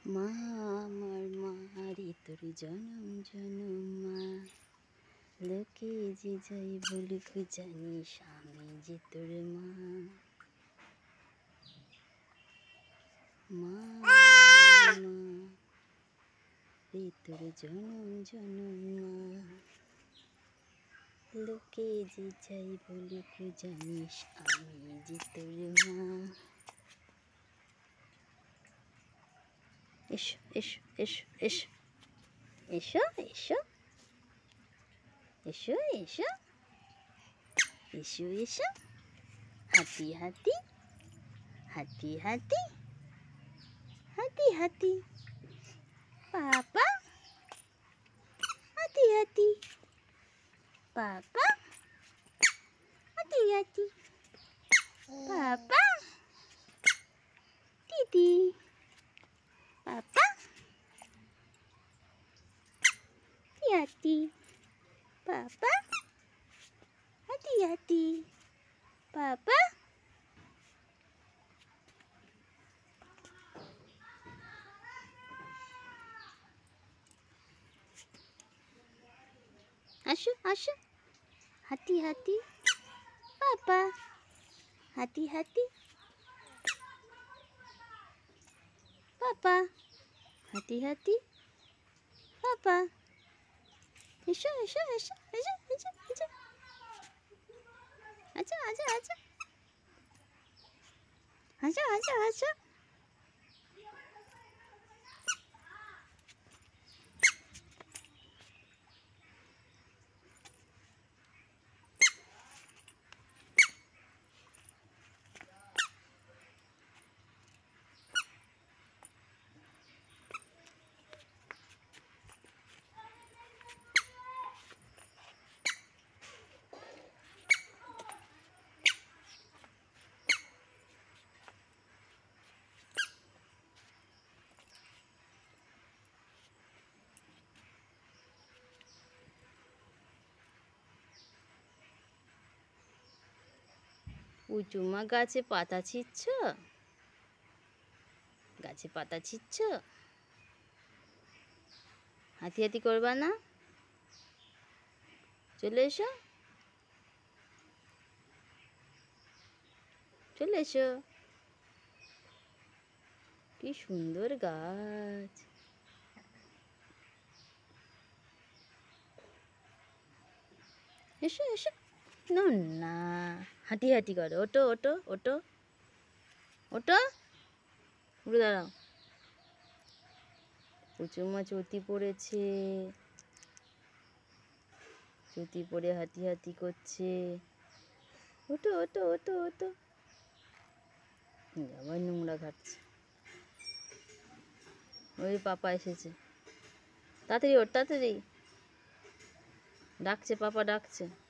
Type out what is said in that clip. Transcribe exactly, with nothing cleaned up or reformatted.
মা আমার মা রে তোর জনম জনম মা, লোকে যে যাই বলুক জানিস আমি যে তোর মা। মা মা রে তোর জনম জনম মা, লোকে যে যাই বলুক জানিস আমি যে তোর মা। এসো এসো এসো এসো এসো এসো এসো এসো এসো এসো হাতি হাতি হাতি হাতি হাতি হাতি পাপা হাতি হাতি পাপা হাতি হাতি পাপা দিদি পাপা হাতি পাপা হাতি হাতি পাপা। আসো আসো হাতি হাতি পাপা হাতি হাতি পাপা হাতি হাতি পাপা। এসো এসো এসো এসো এসো এসো আচ্ছা আচ্ছা আচ্ছা আচ্ছা আচ্ছা আচ্ছা। উঁচুমা গাছে পাতা ছিঁড়ছ, গাছে পাতা ছিঁড়ছ, হাতি হাতি করবা না, চলে এসো চলে এসো। কি সুন্দর গাছ, এসো এসো না হাঁটি হাঁটি করো, ওটো ওটো ওটো ওটো উড়ে দাঁড়াও। উঁচুমা চটি পড়েছে, চটি পড়ে হাঁটি হাঁটি করছে, ওটো ওটো ওটো ওটো। আবার নোংরা ঘাটছে, ওই পাপা এসেছে, তাড়াতাড়ি ওর তাড়াতাড়ি ডাকছে, পাপা ডাকছে।